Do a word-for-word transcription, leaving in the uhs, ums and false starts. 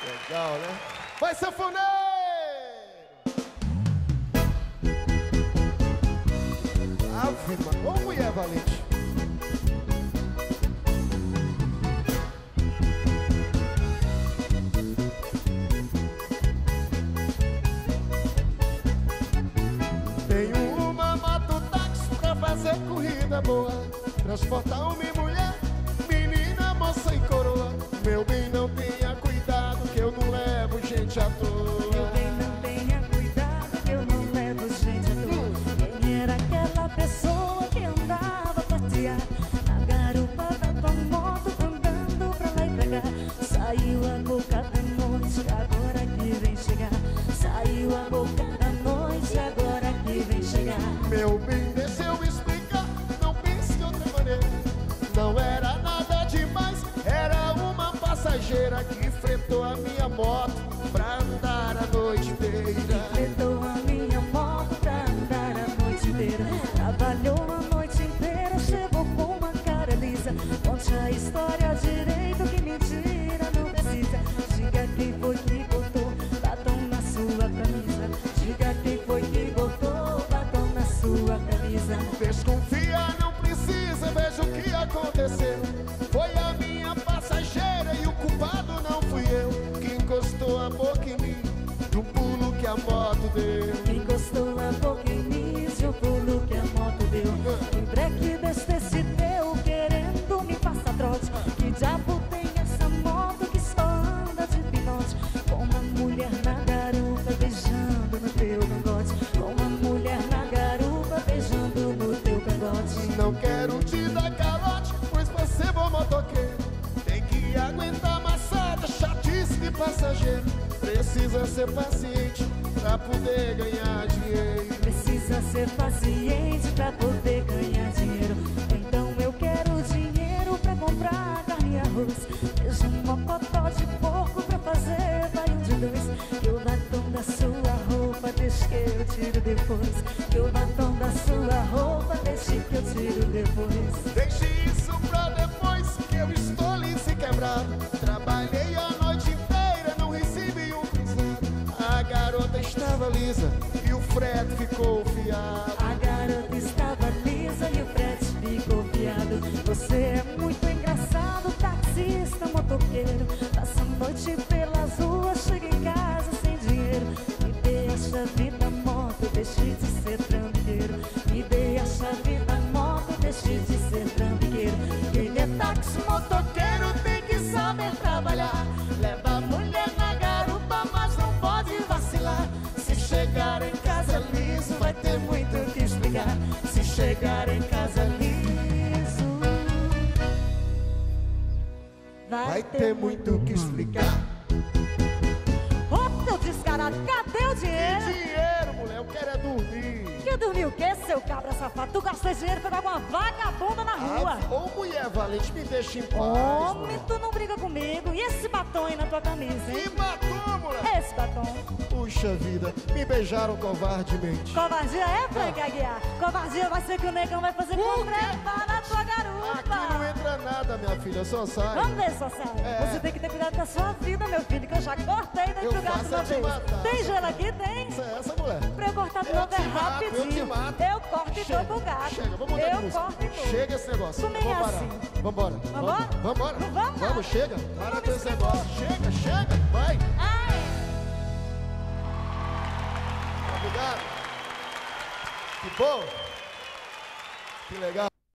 Legal, né? Vai, sanfoneiro! Ave Maria, ô mulher valente! Tenho uma moto táxi pra fazer corrida boa, transportar homem e mulher, menina, moça e coroa. Meu bem, não tenha cuidado que eu não levo gente à toa. Meu bem, não tenha cuidado que eu não levo gente à toa. Hum. Quem era aquela pessoa que andava a passear na garupa da tua moto, andando pra lá e pra cá? Saiu a boca da noite, agora que vem chegar. Saiu a boca da noite, agora que vem chegar. Meu bem, deixa eu explicar, não pense de outra maneira. Não era nada demais, era uma passageira que fretou a minha moto pra andar a noite inteira. Fretou a minha moto pra andar a noite inteira. Trabalhou a noite inteira, chegou com uma cara lisa. Conte a história direito, que mentira não precisa. Diga quem foi que botou batom na sua camisa. Diga quem foi que botou batom na sua camisa. Desconfia, não precisa, veja o que aconteceu. Foi a minha passageira e o culpado não fui eu. Que encostou a boca em mim do pulo que a moto deu. Que encostou a boca em mim e o pulo que a moto deu. Que breque desse teu, querendo me passar trote. Que diabo tem essa moto que só anda de pinote? Com uma mulher na garupa beijando no teu cangote. Com uma mulher na garupa beijando no teu cangote. Não quero te dar calote, pois você é bom motoqueiro. Tem que aguentar amassada, chatice de passageiro. Precisa ser paciente pra poder ganhar dinheiro. Precisa ser paciente pra poder ganhar dinheiro. Então eu quero dinheiro pra comprar carne e arroz. Veja um mocotó de porco pra fazer banho de dois. Que o batom da sua roupa deixe que eu tiro depois. Que o batom da sua roupa deixe que eu tiro depois. Deixe isso pra depois, que eu estou liso e quebrado. Trabalhei a noite inteira, não recebi um cruzado. A garota estava lisa e o frete ficou fiado. A garota estava lisa e o frete ficou fiado. Você é muito engraçado, taxista, motoqueiro. Passa a noite pelas ruas, chega em casa sem dinheiro. Me dê a chave da moto, deixe de ser trambiqueiro. Me dê a chave da moto, deixe de ser trambiqueiro. Quem é táxi, motoqueiro tem que saber trabalhar. Leva a mulher na garupa, mas não pode vacilar. Se chegar em casa liso, vai ter muito o que explicar. Se chegar em casa liso, vai, Vai ter muito o que explicar. Ô, seu descarado, cadê o Que dinheiro? dinheiro, mulher, eu quero é dormir. Que dormiu o quê, seu cabra safado? Tu gastou dinheiro pra dar uma vagabunda na rua. Ah, ô mulher valente, me deixa em paz. Homem, mulher. tu não briga comigo. E esse batom aí na tua camisa, hein? Que batom, mulher. Esse batom. Puxa vida, me beijaram covardemente. Covardia é, Frank Aguiar? Covardia vai ser que o negão vai fazer com trepar na tua garupa. Aqui não entra nada, minha filha, só sai. Vamos ver, só sai. É. Você tem que ter cuidado da sua vida, meu filho, que eu já cortei dentro Eu do gato faço uma é te vez. matar. Tem gelo aqui? Tem? Essa é essa, mulher. Pra eu cortar de Eu novo é te mato, rapidinho. eu te mato. Eu corto e Chega, dou pro gato. Chega, vamos mudar de Eu música. corto e dou. Chega esse negócio. Tu nem Vamos é parar. assim. Vambora. Vambora? Vambora. Não vamos, não. Vamos, chega. Para Vamos com esse me negócio. Chega, chega. Vai. Ai. Obrigado. Que bom. Que legal.